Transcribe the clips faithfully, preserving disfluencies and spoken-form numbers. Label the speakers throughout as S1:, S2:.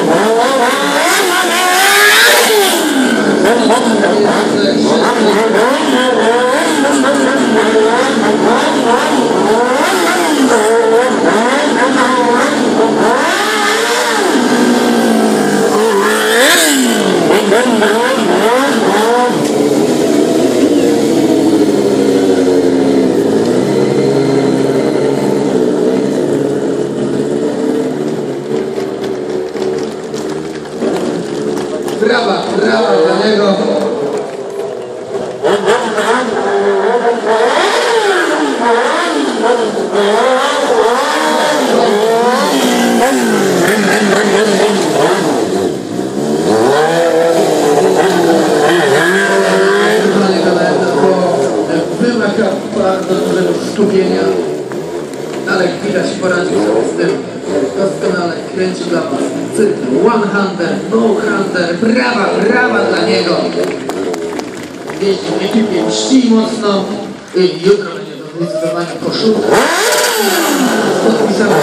S1: Brawa, brawa dla niego. Wymaga bardzo dużego skupienia, ale widać poradził sobie z tym. Doskonale kręci dla was cykl one-hander, no-hander. Brawa, brawa dla niego. Jeździ w ekipie Mści mocno. I jutro będzie do zdecydowania koszulka. Podpisana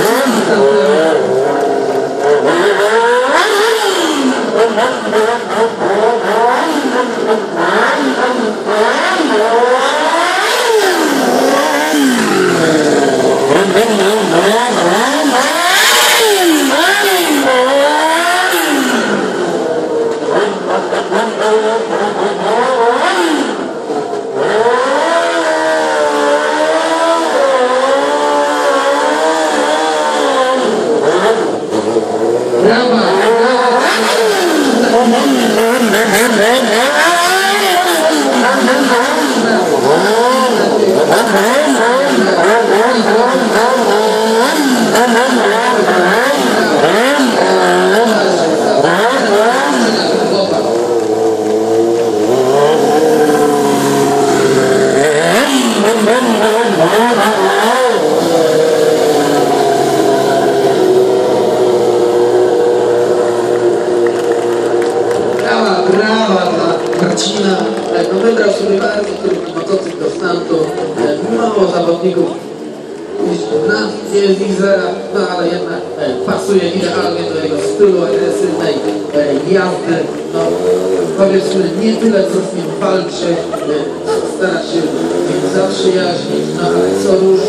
S1: Marcina, no wybrał sobie bardzo trudny motocykl do stamtu, mało zawodników, jest ich zera, no ale jednak pasuje idealnie do jego stylu agresywnej jazdy, no powiedzmy nie tyle co z nim walczy, stara się zaprzyjaźnić, no ale co róż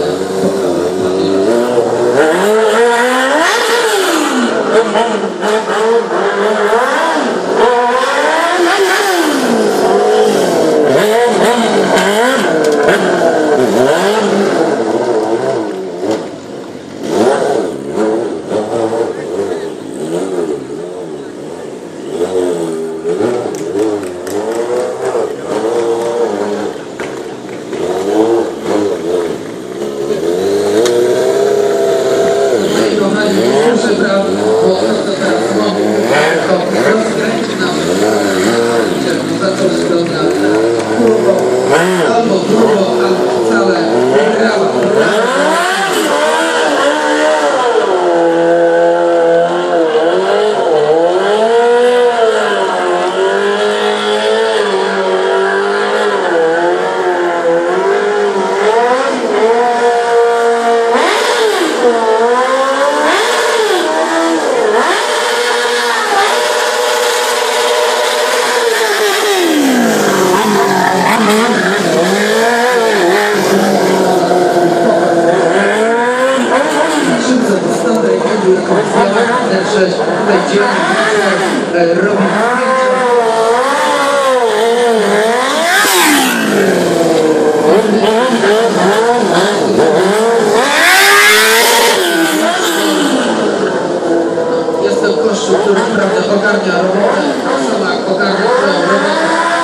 S1: jest to kościół, który naprawdę ogarnia robotę, sama ogarnia swoją robotę.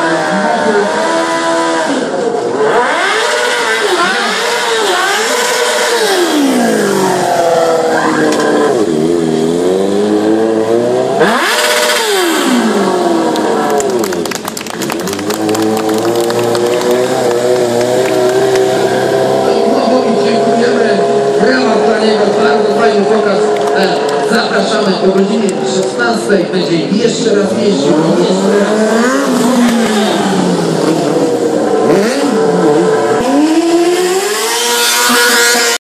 S1: Zapraszamy o godzinie szesnastej, będzie jeszcze raz jeździł, jeszcze raz.